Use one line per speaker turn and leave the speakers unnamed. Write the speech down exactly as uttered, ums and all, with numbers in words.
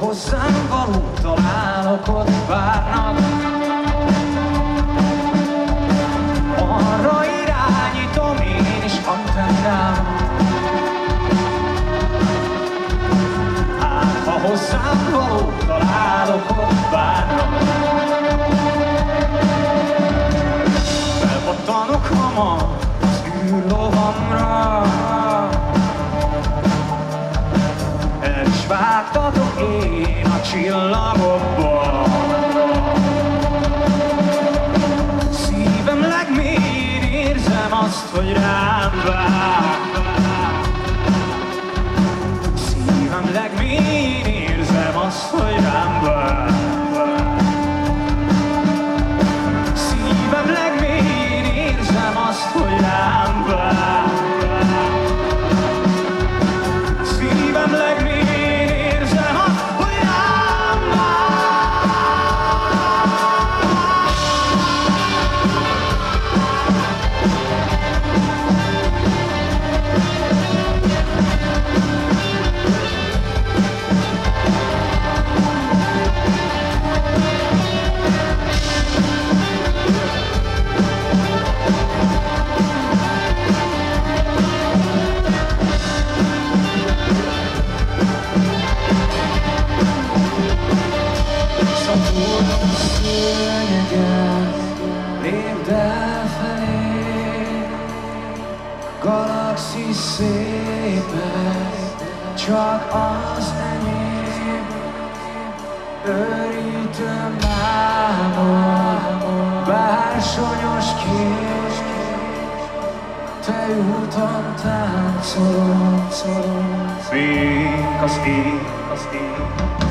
hozzám való találok, ott várnak. Arra irányítom én is antennám. Hát ha hozzám való találok, ott várnak. Felpattanok hamar az űrlovamra. El is vágtatok én a csillagokba. Szívem legmélyén érzem azt, hogy rám vár. Szívem legmélyén érzem azt, hogy rám vár. Szívem legmélyén érzem azt, hogy rám vár. Szívem legmélyén érzem azt, hogy rám lépd el felé, galaxis szépet, csak az enyém. Őrítöm mámon, bársonyos kép, te úton táncolom, még az ég, az ég.